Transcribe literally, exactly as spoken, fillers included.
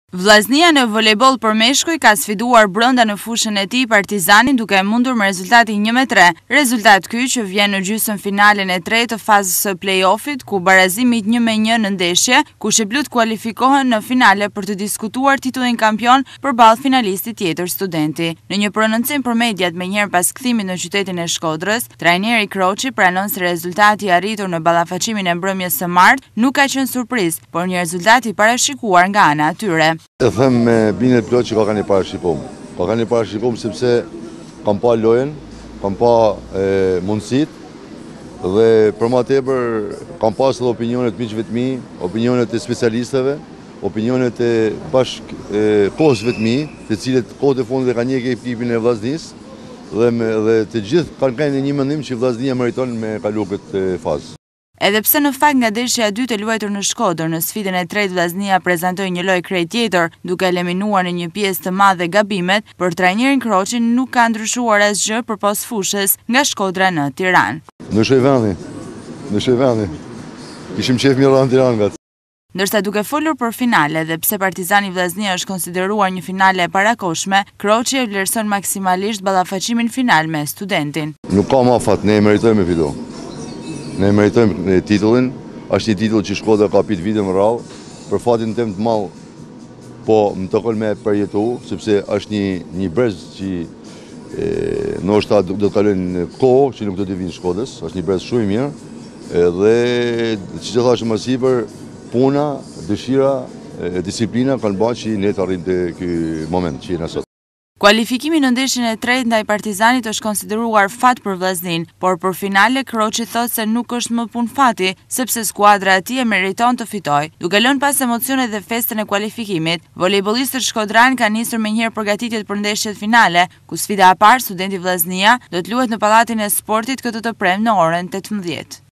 Vllaznia në volejboll për meshkuj ka sfiduar brenda në fushën e tij Partizanin duke e mundur me rezultatin një me tre. Rezultat ky që vjen në gjysmë finalen e tretë të fazës së play-offit, ku barazimit një me një në ndeshje, ku shqiptarët kualifikohen në finale për të diskutuar titullin kampion përballë finalistit tjetër Studenti. Në një prononcim për mediat menjëherë pas kthimit në qytetin e Shkodrës, trajneri Kroçi pranon se rezultati i arritur në ballafaqimin e mbrëmjes së martë nuk ka qenë surprizë, por një rezultat i parashikuar nga ana e tyre. E them me bindet plot që ka kanë i parashikuar. Ka kanë i parashikuar sepse kam pa lojën, kam pa mundësit dhe për më tepër kam pas edhe opinionet miqve të mi, opinionet e specialistëve, opinionet e bashk kohësve të mi, të cilët kohët e fundit e kanë njeh ekipin e Vllaznisë dhe me, dhe të gjithë kanë kanë një mendim që Vllaznia meriton me kalu këtë fazë. Edhe pse në fakt nga ndeshja e dytë e luajtur në Shkodër, në sfidën e tretë Vllaznia prezantoi një lojë krejt tjetër, duke eliminuar në një pjesë të madhe gabimet, për trajnerin Kroçin nuk ka ndryshuar asgjë përpos fushës nga Shkodra në Tiranë. Ndryshoi vendi. Ndryshoi vendi. Kishim qef mirë në Tiranë vet. Ndërsa duke folur për finale dhe pse Partizani Vllaznia është konsideruar një finale e parakoshme, Kroçi e vlerëson maksimalisht ballafaqimin final me Studentin. Nuk ka më afat, ne meritojmë me fitu. Ne meritojmë titullin, është një titull që Shkodra ka pit vite më radhë, për fatin tem të madh, po më tokon me përjetu, sepse është një një brez që ndoshta do të kalojnë kohë që nuk do të vinë Shkodrës, është një brez shumë i mirë, dhe siç e thashë më sipër, puna, dëshira, disiplina kanë bërë që ne të arrijmë te ky moment që jemi sot. Kualifikimi në ndeshjen e tretë ndaj Partizanit është konsideruar fat për Vllaznin, por për finale Kroçi thotë se nuk është më punë fati, sepse skuadra e tij e meriton të fitojë. Duke lënë pas emocionet dhe festën e kualifikimit, volejbollistët shkodran kanë nisur menjëherë përgatitjet për ndeshjet finale, ku sfida e parë Studenti Vllaznia do të luhet në Pallatin e Sportit këtë të premtë në orën tetëmbëdhjetë.